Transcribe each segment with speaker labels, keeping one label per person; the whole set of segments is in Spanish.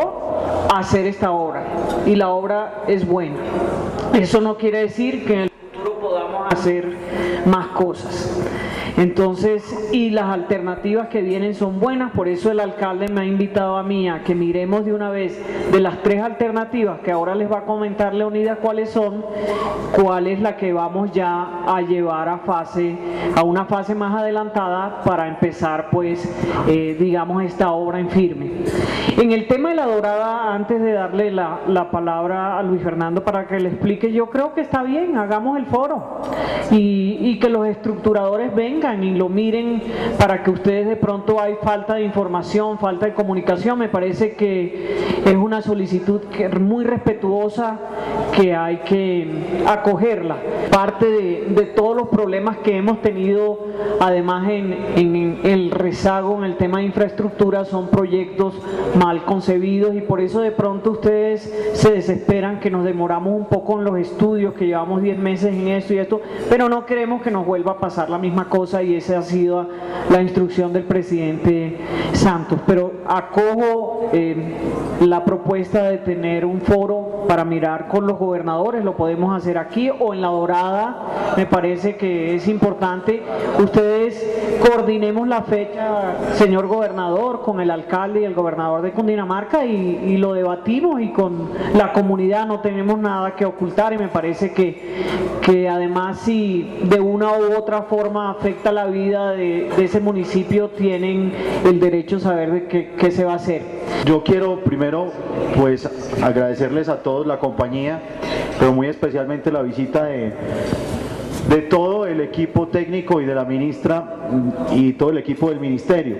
Speaker 1: hacer esta obra, y la obra es buena. Eso no quiere decir que en el futuro podamos hacer más cosas. Entonces, y las alternativas que vienen son buenas, por eso el alcalde me ha invitado a mí a que miremos de una vez de las 3 alternativas, que ahora les va a comentar Leonidas cuáles son, cuál es la que vamos ya a llevar a una fase más adelantada para empezar, pues, digamos, esta obra en firme. En el tema de la Dorada, antes de darle la palabra a Luis Fernando para que le explique, yo creo que está bien, hagamos el foro y que los estructuradores vengan y lo miren, para que ustedes, de pronto hay falta de información, falta de comunicación. Me parece que es una solicitud muy respetuosa, que hay que acogerla. Parte de todos los problemas que hemos tenido, además en el rezago en el tema de infraestructura, son proyectos mal concebidos, y por eso de pronto ustedes se desesperan que nos demoramos un poco en los estudios, que llevamos 10 meses en esto y esto, pero no queremos que nos vuelva a pasar la misma cosa, y esa ha sido la instrucción del presidente Santos. Pero acojo la propuesta de tener un foro para mirar con los gobernadores, lo podemos hacer aquí o en La Dorada, me parece que es importante. Ustedes coordinemos la fecha, señor gobernador, con el alcalde y el gobernador de Cundinamarca, y lo debatimos, y con la comunidad no tenemos nada que ocultar, y me parece que además, si de una u otra forma afecta la vida de ese municipio, tienen el derecho a saber de qué se va a hacer.
Speaker 2: Yo quiero primero, pues, agradecerles a todos la compañía, pero muy especialmente la visita de todo el equipo técnico y de la ministra y todo el equipo del ministerio.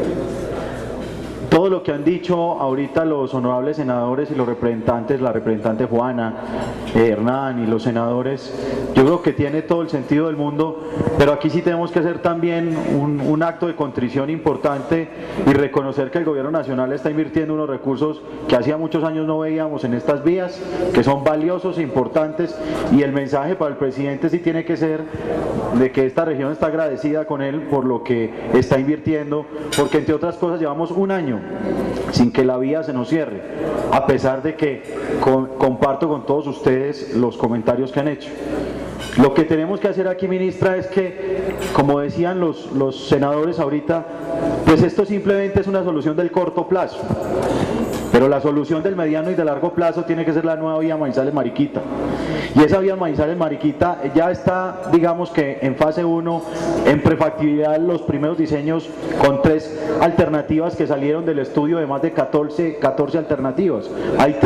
Speaker 2: Todo lo que han dicho ahorita los honorables senadores y los representantes, la representante Juana, Hernán y los senadores, yo creo que tiene todo el sentido del mundo, pero aquí sí tenemos que hacer también un acto de contrición importante y reconocer que el gobierno nacional está invirtiendo unos recursos que hacía muchos años no veíamos en estas vías, que son valiosos e importantes, y el mensaje para el presidente sí tiene que ser de que esta región está agradecida con él por lo que está invirtiendo, porque entre otras cosas llevamos un año sin que la vía se nos cierre, a pesar de que comparto con todos ustedes los comentarios que han hecho. Lo que tenemos que hacer aquí, ministra, es que, como decían los senadores ahorita, pues esto simplemente es una solución del corto plazo, pero la solución del mediano y de largo plazo tiene que ser la nueva vía Manizales-Mariquita. Y esa vía Manizales-Mariquita ya está, digamos que en fase 1, en prefactibilidad, los primeros diseños con 3 alternativas que salieron del estudio de más de 14 alternativas. Hay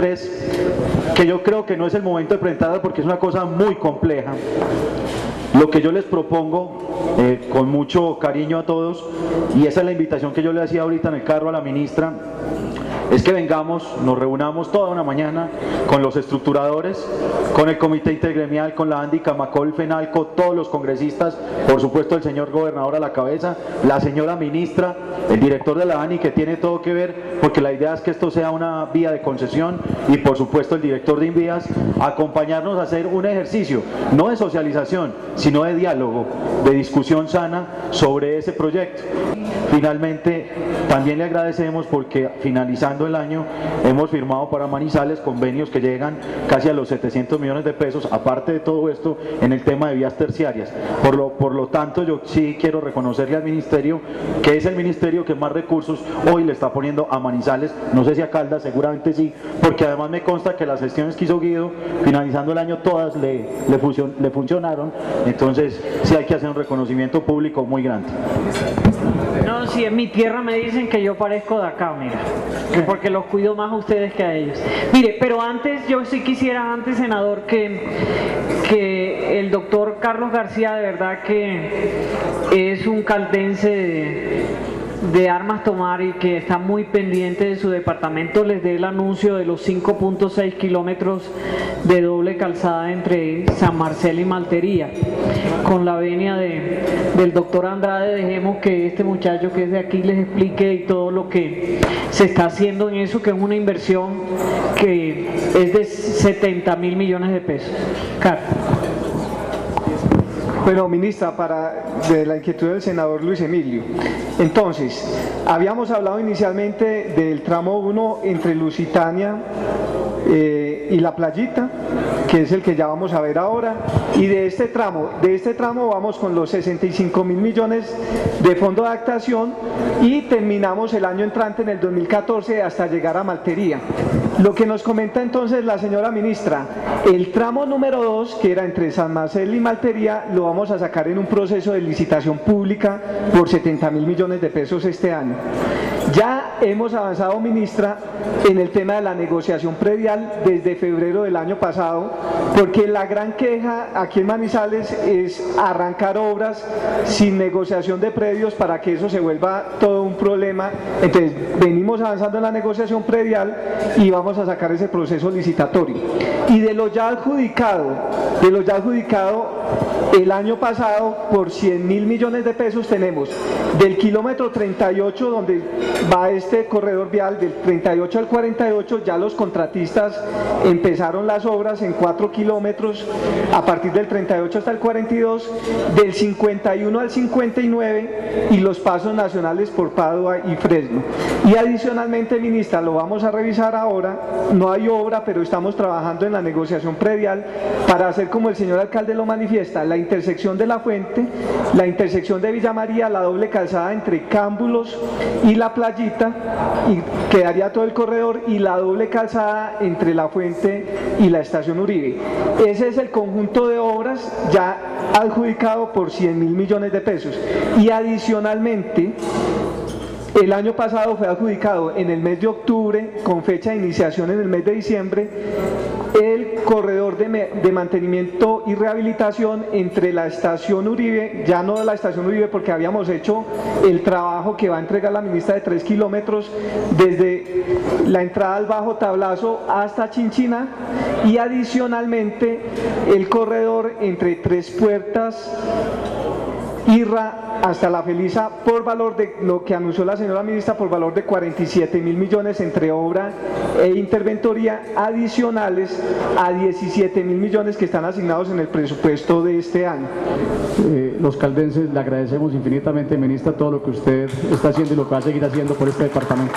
Speaker 2: 3 que yo creo que no es el momento de presentarlas porque es una cosa muy compleja. Lo que yo les propongo, con mucho cariño a todos, y esa es la invitación que yo le hacía ahorita en el carro a la ministra, es que vengamos, nos reunamos toda una mañana con los estructuradores, con el comité intergremial, con la ANDI, Camacol, FENALCO, todos los congresistas, por supuesto el señor gobernador a la cabeza, la señora ministra, el director de la ANI, que tiene todo que ver, porque la idea es que esto sea una vía de concesión, y por supuesto el director de Invías, acompañarnos a hacer un ejercicio, no de socialización, sino de diálogo, de discusión sana sobre ese proyecto. Finalmente, también le agradecemos porque finalizando el año hemos firmado para Manizales convenios que llegan casi a los 700 millones de pesos, aparte de todo esto en el tema de vías terciarias. Por lo tanto, yo sí quiero reconocerle al ministerio, que es el ministerio que más recursos hoy le está poniendo a Manizales, no sé si a Caldas, seguramente sí, porque además me consta que las gestiones que hizo Guido, finalizando el año, todas le funcionaron, entonces sí hay que hacer un reconocimiento público muy grande.
Speaker 1: No, si en mi tierra me dicen que yo parezco de acá, mira, porque los cuido más a ustedes que a ellos. Mire, pero antes, yo sí quisiera, senador, que el doctor Carlos García, de verdad que es un caldense de armas tomar y que está muy pendiente de su departamento, les dé el anuncio de los 5.6 kilómetros de doble calzada entre San Marcelo y Maltería. Con la venia del doctor Andrade, dejemos que este muchacho que es de aquí les explique y todo lo que se está haciendo en eso, que es una inversión que es de 70.000 millones de pesos. Carlos.
Speaker 3: Bueno, ministra, de la inquietud del senador Luis Emilio. Entonces, habíamos hablado inicialmente del tramo 1 entre Lusitania y La Playita, que es el que ya vamos a ver ahora, y de este tramo vamos con los 65.000 millones de fondo de adaptación y terminamos el año entrante en el 2014 hasta llegar a Maltería. Lo que nos comenta entonces la señora ministra, el tramo número 2, que era entre San Marcel y Maltería, lo vamos a sacar en un proceso de licitación pública por 70.000 millones de pesos este año. Ya hemos avanzado, ministra, en el tema de la negociación predial desde febrero del año pasado, porque la gran queja aquí en Manizales es arrancar obras sin negociación de predios para que eso se vuelva todo un problema. Entonces, venimos avanzando en la negociación predial y vamos a sacar ese proceso licitatorio. Y de lo ya adjudicado, el año pasado por 100.000 millones de pesos tenemos del kilómetro 38 donde va este corredor vial, del 38 al 48, ya los contratistas empezaron las obras en 4 kilómetros a partir del 38 hasta el 42, del 51 al 59 y los pasos nacionales por Padua y Fresno. Y adicionalmente, ministra, lo vamos a revisar ahora, no hay obra, pero estamos trabajando en la negociación predial para hacer como el señor alcalde lo manifiesta, la intersección de La Fuente, la intersección de Villa María, la doble calzada entre Cámbulos y La Playita, y quedaría todo el corredor, y la doble calzada entre La Fuente y la estación Uribe. Ese es el conjunto de obras ya adjudicado por 100.000 millones de pesos. Y adicionalmente, el año pasado fue adjudicado en el mes de octubre, con fecha de iniciación en el mes de diciembre, el corredor de mantenimiento y rehabilitación entre la estación Uribe, ya no de la estación Uribe porque habíamos hecho el trabajo que va a entregar la ministra de 3 kilómetros desde la entrada al Bajo Tablazo hasta Chinchina, y adicionalmente el corredor entre Tres Puertas, Irra hasta La Felisa, por valor de lo que anunció la señora ministra, por valor de 47.000 millones entre obra e interventoría, adicionales a 17.000 millones que están asignados en el presupuesto de este año.
Speaker 4: Los caldenses le agradecemos infinitamente, ministra, todo lo que usted está haciendo y lo que va a seguir haciendo por este departamento.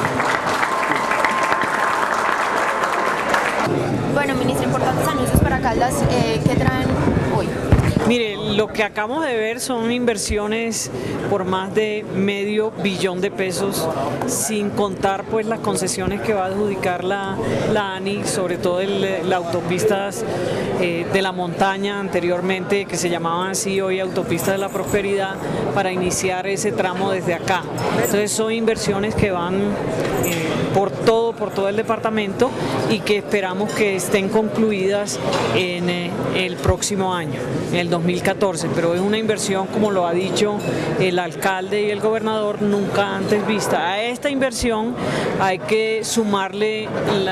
Speaker 5: Bueno, ministra, importantes anuncios para Caldas, ¿qué traen hoy?
Speaker 1: Mire, lo que acabamos de ver son inversiones por más de $500 millones de pesos, sin contar pues las concesiones que va a adjudicar la ANI, sobre todo las autopistas de la montaña anteriormente, que se llamaban así, hoy Autopistas de la Prosperidad, para iniciar ese tramo desde acá. Entonces son inversiones que van por todo el departamento y que esperamos que estén concluidas en el próximo año, en el 2014, pero es una inversión, como lo ha dicho el alcalde y el gobernador, nunca antes vista. A esta inversión hay que sumarle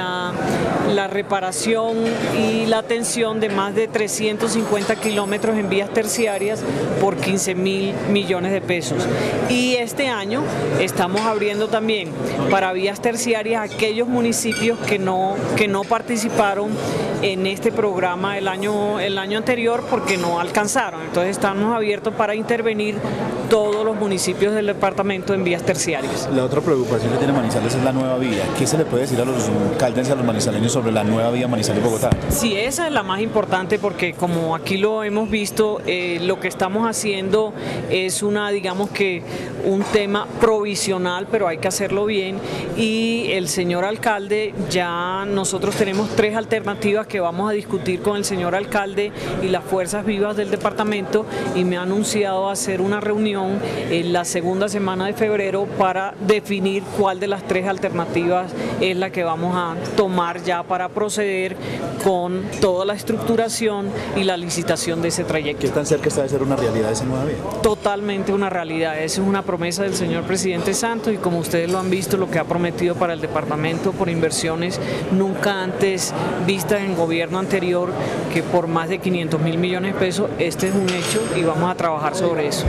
Speaker 1: la reparación y la atención de más de 350 kilómetros en vías terciarias por 15.000 millones de pesos. Y este año estamos abriendo también para vías terciarias aquellos municipios que no participaron en este programa el año anterior porque no alcanzaron. Entonces estamos abiertos para intervenir todos los municipios del departamento en vías terciarias.
Speaker 6: La otra preocupación que tiene Manizales es la nueva vía. ¿Qué se le puede decir a los caldenses, a los manizaleños sobre la nueva vía Manizales-Bogotá?
Speaker 1: Sí, esa es la más importante porque como aquí lo hemos visto, lo que estamos haciendo es digamos que un tema provisional, pero hay que hacerlo bien, y el señor alcalde, ya nosotros tenemos 3 alternativas que vamos a discutir con el señor alcalde y las fuerzas vivas del departamento, y me ha anunciado hacer una reunión en la segunda semana de febrero para definir cuál de las 3 alternativas es la que vamos a tomar ya para proceder con toda la estructuración y la licitación de ese trayecto.
Speaker 6: ¿Qué tan cerca está de ser una realidad esa nueva vía?
Speaker 1: Totalmente una realidad, esa es una promesa del señor presidente Santos, y como ustedes lo han visto, lo que ha prometido para el departamento por inversiones nunca antes vistas en gobierno anterior, que por más de 500.000 millones de pesos, este es un hecho y vamos a trabajar sobre eso.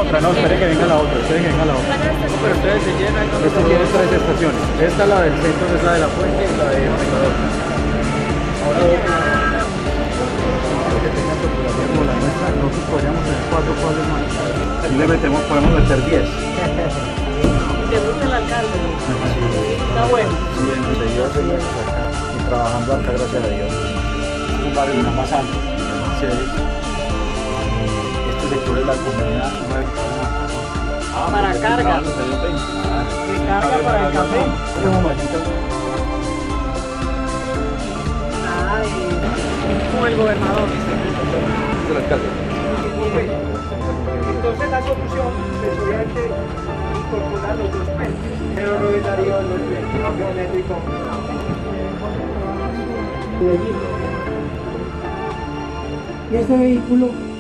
Speaker 2: otra, no, espere que venga la otra, espere que venga la otra. Pero ustedes se llenan, esta tiene 3 estaciones. Esta es la del centro, que es la de la fuente y la de Ecuador. Ahora que tengan topografía como la nuestra, nosotros podríamos tener 4 cuadros más. Si le metemos, podemos meter 10.
Speaker 1: ¿Te gusta el alcalde? Está bueno.
Speaker 2: Bien, de Dios seguimos acá y trabajando acá, gracias a Dios. Un barrio más alto. Este sector es la comunidad.
Speaker 1: Para carga. De carga para el café. Ay, como el gobernador.
Speaker 2: El alcalde.
Speaker 3: Entonces la solución es obviamente incorporar los 2 puentes, pero no es Darío los puentes,
Speaker 7: y este vehículo